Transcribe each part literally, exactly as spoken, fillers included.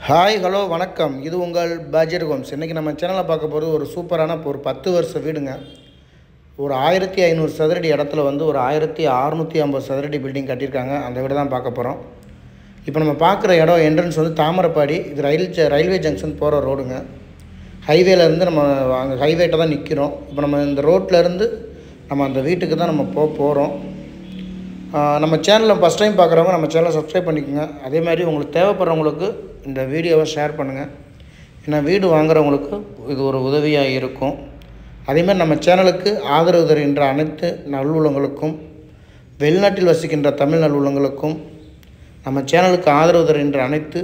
Hi hello வணக்கம். இது உங்கள் பட்ஜெட் ஹோம்ஸ். இன்றைக்கி நம்ம சேனலில் பார்க்க போகிறது ஒரு சூப்பரான ஒரு பத்து வருஷ வீடுங்க. ஒரு ஆயிரத்தி ஐநூறு சதுரடி இடத்துல வந்து ஒரு ஆயிரத்தி அறநூற்றி ஐம்பது சதுரடி பில்டிங் கட்டியிருக்காங்க. அந்த வீடு தான் பார்க்க போகிறோம். இப்போ நம்ம பார்க்குற இடம் என்ட்ரன்ஸ் வந்து தாமரைப்பாடி. இது ரயில் ரயில்வே ஜங்ஷன் போகிற ரோடுங்க. ஹைவேலேருந்து நம்ம அங்கே ஹைவேட்டை தான் நிற்கிறோம். இப்போ நம்ம இந்த ரோட்லேருந்து நம்ம அந்த வீட்டுக்கு தான் நம்ம போக போகிறோம். நம்ம சேனலில் ஃபஸ்ட் டைம் பார்க்குறவங்க நம்ம சேனலை சப்ஸ்கிரைப் பண்ணிக்கோங்க. அதே மாதிரி உங்களுக்கு தேவைப்படுறவங்களுக்கு இந்த வீடியோவை ஷேர் பண்ணுங்கள். ஏன்னா வீடு வாங்குறவங்களுக்கு இது ஒரு உதவியாக இருக்கும். அதேமாதிரி நம்ம சேனலுக்கு ஆதரவு தருகின்ற அனைத்து நல்லுள்ளங்களுக்கும், வெளிநாட்டில் வசிக்கின்ற தமிழ் நல்லுள்ளங்களுக்கும், நம்ம சேனலுக்கு ஆதரவு தருகின்ற அனைத்து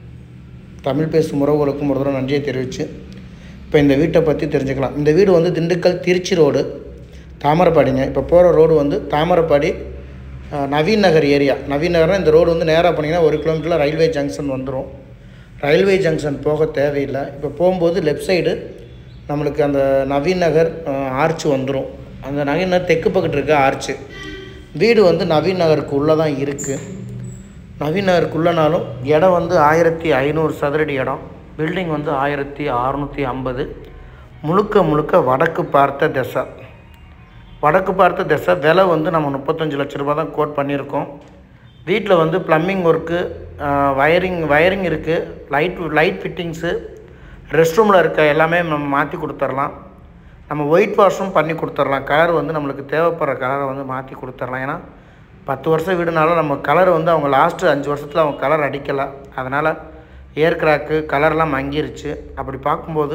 தமிழ் பேசும் உறவுகளுக்கும் ஒரு தடவை நன்றியை தெரிவித்து இப்போ இந்த வீட்டை பற்றி தெரிஞ்சுக்கலாம். இந்த வீடு வந்து திண்டுக்கல் திருச்சி ரோடு தாமரைப்பாடிங்க. இப்போ போகிற ரோடு வந்து தாமரைப்பாடி நவீன் நகர் ஏரியா. நவீன் நகர்னால் இந்த ரோடு வந்து நேராக போனீங்கன்னா ஒரு கிலோமீட்டரில் ரயில்வே ஜங்ஷன் வந்துடும். ரயில்வே ஜங்ஷன் போக தேவையில்லை. இப்போ போகும்போது லெஃப்ட் சைடு நம்மளுக்கு அந்த நவீன் நகர் ஆர்ச்சு வந்துடும். அந்த நவீன் நகர் தெற்கு பக்கத்து இருக்க ஆர்ச்சு. வீடு வந்து நவீன் நகருக்கு உள்ளே தான் இருக்குது. நவீன் நகருக்குள்ளனாலும் இடம் வந்து ஆயிரத்தி ஐநூறு சதுரடி இடம். பில்டிங் வந்து ஆயிரத்தி அறநூற்றி ஐம்பது. முழுக்க முழுக்க வடக்கு பார்த்த திசை. வடக்கு பார்த்த திசை. விலை வந்து நம்ம முப்பத்தஞ்சு லட்ச ரூபா தான் கோட் பண்ணியிருக்கோம். வீட்டில் வந்து ப்ளம்பிங் ஒர்க்கு, வயரிங் வயரிங் இருக்குது, லைட் லைட் ஃபிட்டிங்ஸு, ரெஸ்ட் ரூமில் இருக்க எல்லாமே நம்ம மாற்றி கொடுத்துர்லாம். நம்ம ஒயிட் வாஷும் பண்ணி கொடுத்துர்லாம். கலர் வந்து நம்மளுக்கு தேவைப்படுற கலரை வந்து மாற்றி கொடுத்துர்லாம். ஏன்னா பத்து வருஷம் வீடுனாலும் நம்ம கலர் வந்து அவங்க லாஸ்ட்டு அஞ்சு வருஷத்தில் அவங்க கலர் அடிக்கலை. அதனால் ஏர் கிராக்கு கலர்லாம் மங்கிருச்சு. அப்படி பார்க்கும்போது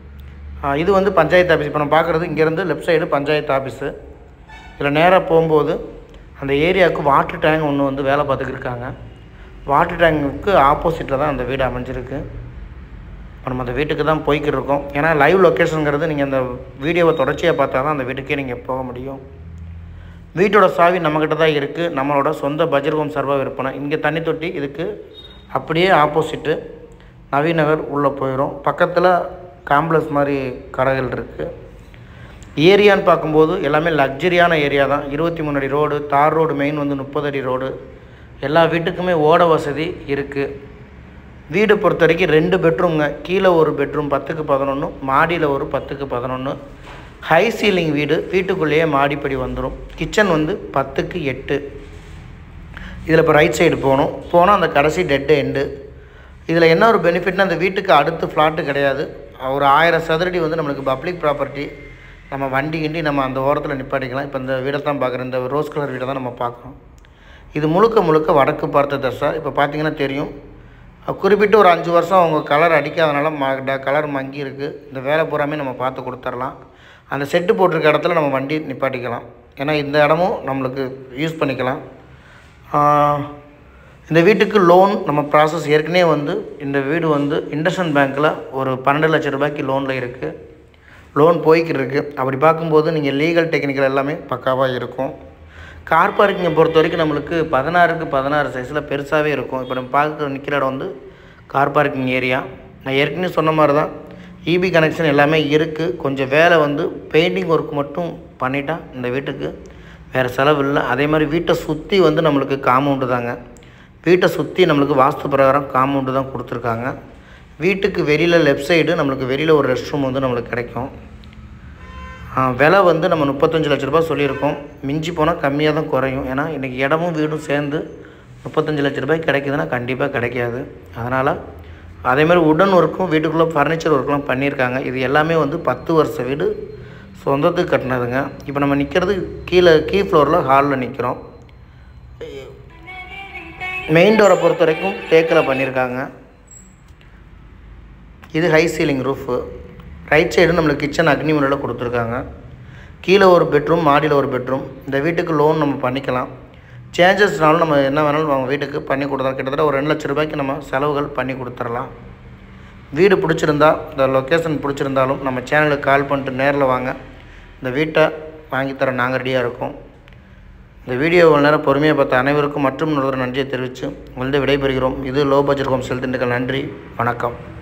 இது வந்து பஞ்சாயத்து ஆஃபீஸ். இப்போ நம்ம பார்க்குறது இங்கேருந்து லெஃப்ட் சைடு பஞ்சாயத்து ஆஃபீஸு. இதில் நேராக போகும்போது அந்த ஏரியாவுக்கு வாட்டர் டேங்க் ஒன்று வந்து வேலை பார்த்துக்கிருக்காங்க. வாட்டர் டேங்குக்கு ஆப்போசிட்டில் தான் அந்த வீடு அமைஞ்சிருக்கு. இப்போ நம்ம அந்த வீட்டுக்கு தான் போய்கிட்டு இருக்கோம். ஏன்னா லைவ் லொக்கேஷனுங்கிறது நீங்கள் அந்த வீடியோவை தொடர்ச்சியாக பார்த்தா தான் அந்த வீட்டுக்கே நீங்கள் போக முடியும். வீட்டோட சாவி நம்மக்கிட்ட தான் இருக்குது. நம்மளோட சொந்த பட்ஜெட் ஹோம் சர்வா விற்பனை. இங்கே தண்ணி தொட்டி இதுக்கு அப்படியே ஆப்போசிட்டு நவீன் நகர் உள்ளே போயிடும். பக்கத்தில் காம்ப்ளெக்ஸ் மாதிரி கடைகள் இருக்குது. ஏரியான்னு பார்க்கும்போது எல்லாமே லக்ஸரியான ஏரியா தான். இருபத்தி மூணு அடி ரோடு, தார் ரோடு, மெயின் வந்து முப்பது அடி ரோடு. எல்லா வீட்டுக்குமே ஓட வசதி இருக்குது. வீடு பொறுத்த வரைக்கும் ரெண்டு பெட்ரூம்ங்க. கீழே ஒரு பெட்ரூம் பத்துக்கு பதினொன்று, மாடியில் ஒரு பத்துக்கு பதினொன்று. ஹை சீலிங் வீடு. வீட்டுக்குள்ளேயே மாடிப்படி வந்துடும். கிச்சன் வந்து பத்துக்கு எட்டு. இதில் இப்போ ரைட் சைடு போகணும். போனால் அந்த கடைசி டெட் எண்டு. இதில் என்ன ஒரு பெனிஃபிட்னா, அந்த வீட்டுக்கு அடுத்து ஃப்ளாட்டு கிடையாது. ஒரு ஆயிரம் சதுரடி வந்து நம்மளுக்கு பப்ளிக் ப்ராப்பர்ட்டி. நம்ம வண்டி கிண்டி நம்ம அந்த ஓரத்தில் நிப்பாட்டிக்கலாம். இப்போ இந்த வீடை தான் பார்க்குறோம். இந்த ரோஸ் கலர் வீடை தான் நம்ம பார்க்குறோம். இது முழுக்க முழுக்க வடக்கு பார்த்த தசை. இப்போ பார்த்திங்கன்னா தெரியும், குறிப்பிட்டு ஒரு அஞ்சு வருஷம் அவங்க கலர் அடிக்காதனால ம கலர் மங்கி இருக்குது. இந்த வேலை பூராமே நம்ம பார்த்து கொடுத்துர்லாம். அந்த செட்டு போட்டிருக்க இடத்துல நம்ம வண்டி நிப்பாட்டிக்கலாம். ஏன்னா இந்த இடமும் நம்மளுக்கு யூஸ் பண்ணிக்கலாம். இந்த வீட்டுக்கு லோன் நம்ம ப்ராசஸ் ஏற்கனவே வந்து இந்த வீடு வந்து இண்டஸ்இண்ட் பேங்க்கில் ஒரு பன்னெண்டு லட்சம் ரூபாய்க்கு லோனில் இருக்குது. லோன் போய்கிட்டு இருக்குது. அப்படி பார்க்கும்போது நீங்கள் லீகல் டெக்னிக்கல் எல்லாமே பக்காவாக இருக்கும். கார் பார்க்கிங்கை பொறுத்த வரைக்கும் நம்மளுக்கு பதினாறுக்கு பதினாறு சைஸில் பெருசாகவே இருக்கும். இப்போ நம்ம பார்க்குற நிற்கிற இடம் வந்து கார் பார்க்கிங் ஏரியா. நான் ஏற்கனவே சொன்ன மாதிரி தான் இபி கனெக்ஷன் எல்லாமே இருக்குது. கொஞ்சம் வேலை வந்து பெயிண்டிங் ஒர்க் மட்டும் பண்ணிட்டா இந்த வீட்டுக்கு வேறு செலவு இல்லை. அதே மாதிரி வீட்டை சுற்றி வந்து நம்மளுக்கு காம்பவுண்டு தாங்க. வீட்டை சுற்றி நம்மளுக்கு வாஸ்து பிரகாரம் காம்பவுண்டு தான் கொடுத்துருக்காங்க. வீட்டுக்கு வெளியில் லெஃப்ட் சைடு நம்மளுக்கு வெளியில் ஒரு ரெஸ்ட் ரூம் வந்து நம்மளுக்கு கிடைக்கும். விலை வந்து நம்ம முப்பத்தஞ்சு லட்ச ரூபா சொல்லியிருக்கோம். மிஞ்சி போனால் கம்மியாக தான் குறையும். ஏன்னா இன்றைக்கி இடமும் வீடும் சேர்ந்து முப்பத்தஞ்சு லட்ச ரூபாய்க்கு கிடைக்குதுன்னா கண்டிப்பாக கிடைக்காது. அதனால் அதேமாதிரி உடன் ஒர்க்கும் வீட்டுக்குள்ளே ஃபர்னிச்சர் ஒர்க்லாம் பண்ணியிருக்காங்க. இது எல்லாமே வந்து பத்து வருஷ வீடு சொந்தத்துக்கு கட்டினதுங்க. இப்போ நம்ம நிற்கிறது கீழே கீ ஃப்ளோரில் ஹாலில் நிற்கிறோம். மெயின் டோரை பொறுத்த வரைக்கும் தேக்கில் பண்ணியிருக்காங்க. இது high ceiling roof. Right side நம்மளுக்கு கிச்சன் அக்னி முறையில் கொடுத்துருக்காங்க. கீழே ஒரு பெட்ரூம், மாடியில் ஒரு பெட்ரூம். இந்த வீட்டுக்கு லோன் நம்ம பண்ணிக்கலாம். சேஞ்சஸ்னாலும் நம்ம என்ன வேணாலும் அவங்க வீட்டுக்கு பண்ணி கொடுத்தா கிட்டத்தட்ட ஒரு ரெண்டு லட்ச ரூபாய்க்கு நம்ம செலவுகள் பண்ணி கொடுத்துடலாம். வீடு பிடிச்சிருந்தா, இந்த லொக்கேஷன் பிடிச்சிருந்தாலும் நம்ம சேனலுக்கு கால் பண்ணிட்டு நேரில் வாங்க. இந்த வீட்டை வாங்கித்தர நாங்கள் ரெடியாக இருக்கோம். இந்த வீடியோ இவ்வளோ நேரம் பொறுமையாக பார்த்த அனைவருக்கும் மற்றும் ஒரு நன்றியை தெரிவித்து உங்களது விடைபெறுகிறோம். இது low budget home sell Dindigul. நன்றி, வணக்கம்.